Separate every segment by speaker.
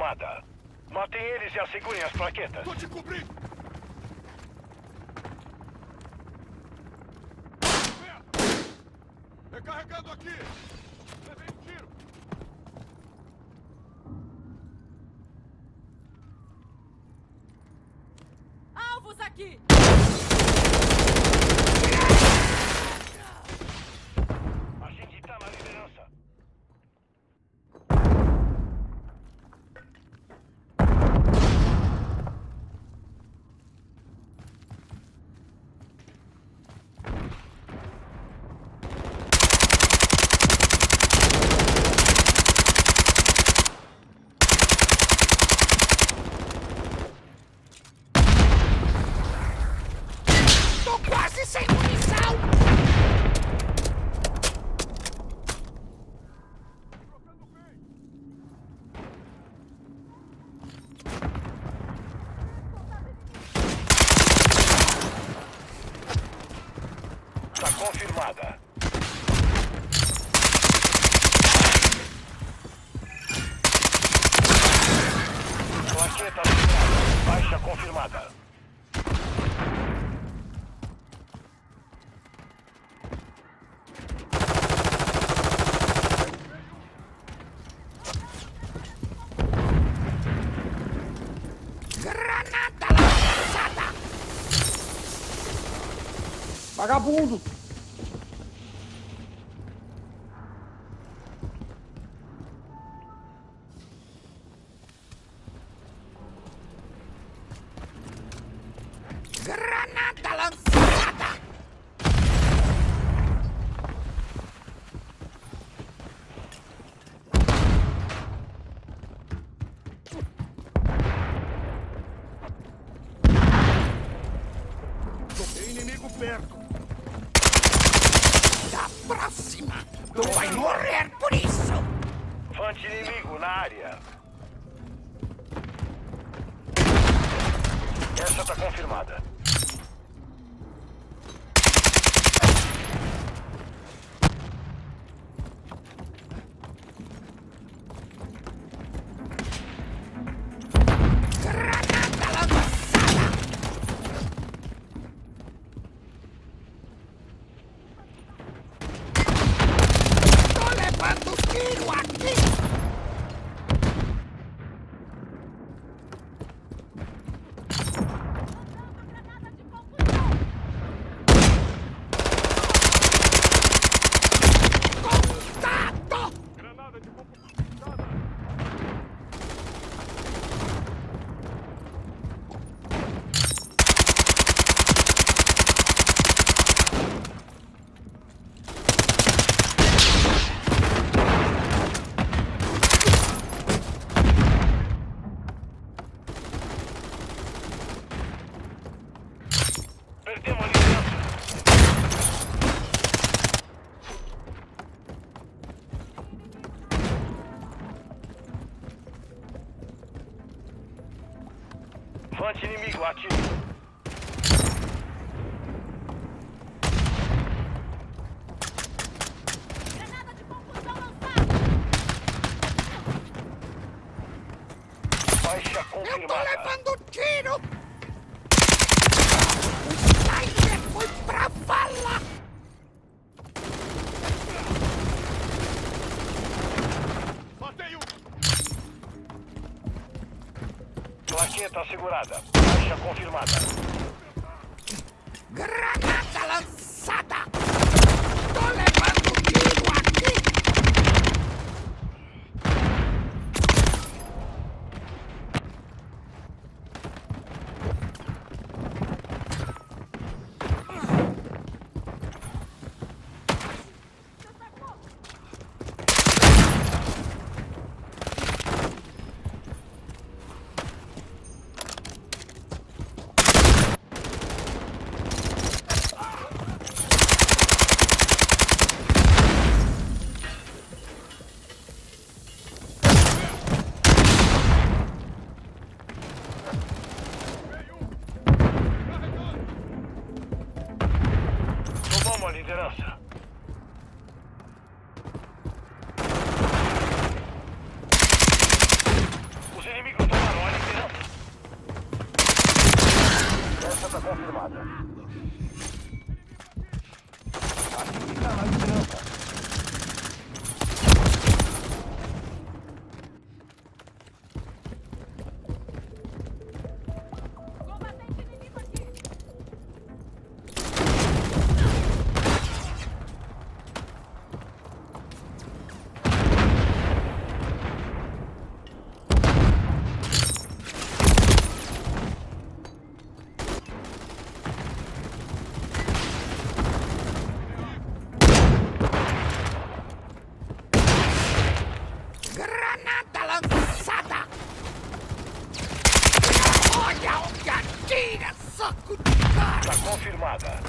Speaker 1: confirmada. Matem eles e assegurem as plaquetas.
Speaker 2: Tô te cobrindo! Recarregando aqui! Levei um tiro!
Speaker 3: Alvos aqui!
Speaker 1: A gente tá na liderança.
Speaker 4: Tô quase sem munição!
Speaker 1: Tá confirmada. Plaqueta assinada. Baixa confirmada.
Speaker 4: Granada lançada!
Speaker 5: Vagabundo!
Speaker 4: Granada lançada!
Speaker 2: Tem inimigo perto!
Speaker 4: Da próxima! Tu vai morrer por isso!
Speaker 1: Fante inimigo na área. Essa tá confirmada.
Speaker 4: Granada lançada! Tô levando tiro aqui!
Speaker 3: Granada de confusão!
Speaker 4: Contato!
Speaker 2: Granada de confusão!
Speaker 1: Perdemos a liderança. Fante inimigo ativo.
Speaker 3: Granada de confusão lançada!
Speaker 1: Baixa
Speaker 4: Eu tô
Speaker 1: confirmada.
Speaker 4: levando tiro! O sniper foi pra vala!
Speaker 2: Matei um!
Speaker 1: Plaqueta assegurada. Baixa confirmada.
Speaker 4: Granada lançada! Tô levando tiro aqui!
Speaker 1: Tomamos a liderança. Os inimigos confirmada.
Speaker 5: Aqui tá na liderança.
Speaker 3: Combatente inimigo aqui.
Speaker 4: Granada lançada! Olha onde atira, saco de cara!
Speaker 1: Tá confirmada.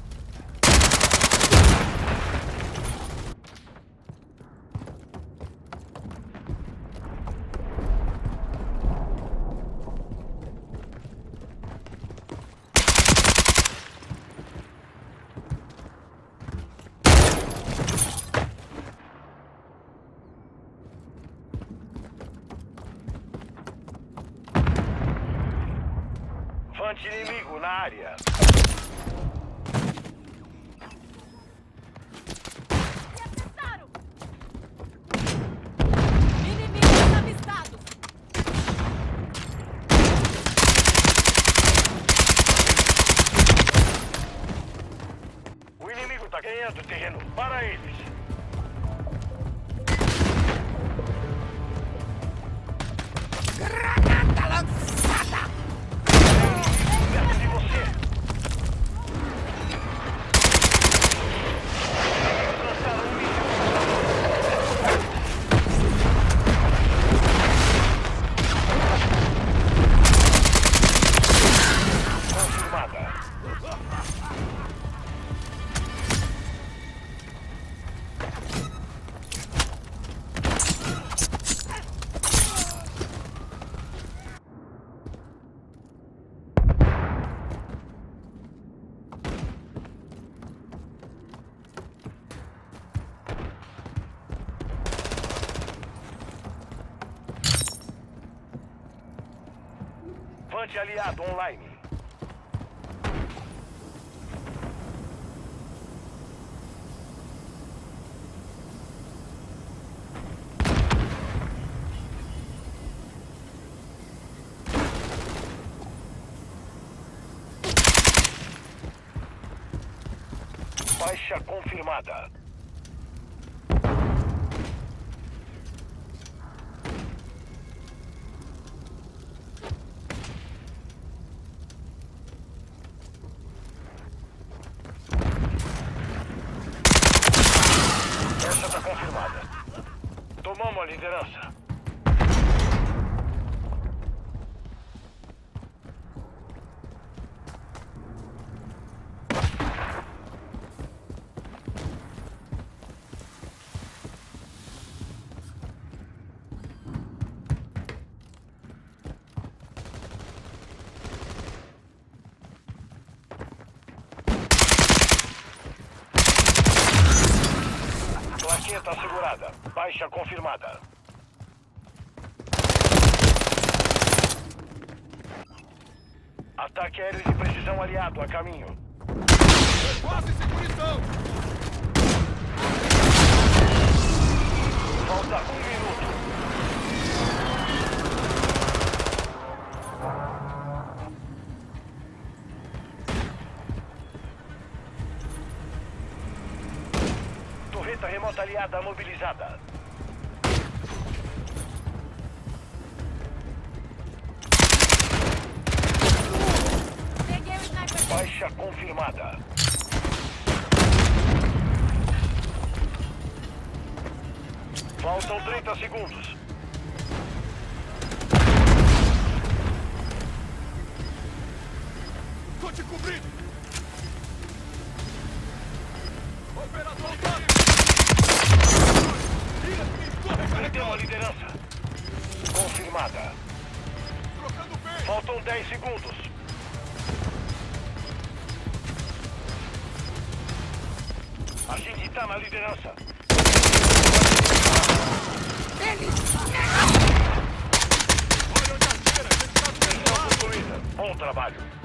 Speaker 1: Vante inimigo na área.
Speaker 3: Me acertaram. Inimigos avistados.
Speaker 1: O inimigo tá ganhando terreno. Para eles.
Speaker 4: Granada lançada!
Speaker 1: Perto de você. Lançaram um míssil. Confirmada. Vante aliado online. Baixa confirmada. Essa tá confirmada. Tomamos a liderança. Plaqueta assegurada. Baixa confirmada. Ataque aéreo de precisão aliado a caminho.
Speaker 2: Quase sem munição!
Speaker 1: Falta 1 minuto. Torreta remota aliada mobilizada.
Speaker 3: Peguei o sniper.
Speaker 1: Baixa confirmada. Faltam 30 segundos.
Speaker 2: Tô te cobrindo! Operador Dani!
Speaker 1: Perdeu a liderança. Confirmada.
Speaker 2: Trocando bem!
Speaker 1: Faltam 10 segundos. A gente tá na liderança.
Speaker 2: Olha onde atira! Você está do meu
Speaker 1: Missão
Speaker 2: lado!
Speaker 1: concluída. Bom trabalho.